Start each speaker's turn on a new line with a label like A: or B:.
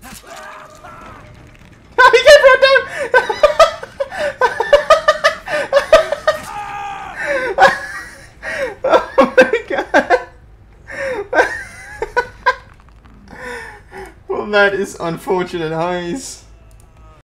A: He gave her a down! Oh my god! Well, that is unfortunate, Heise.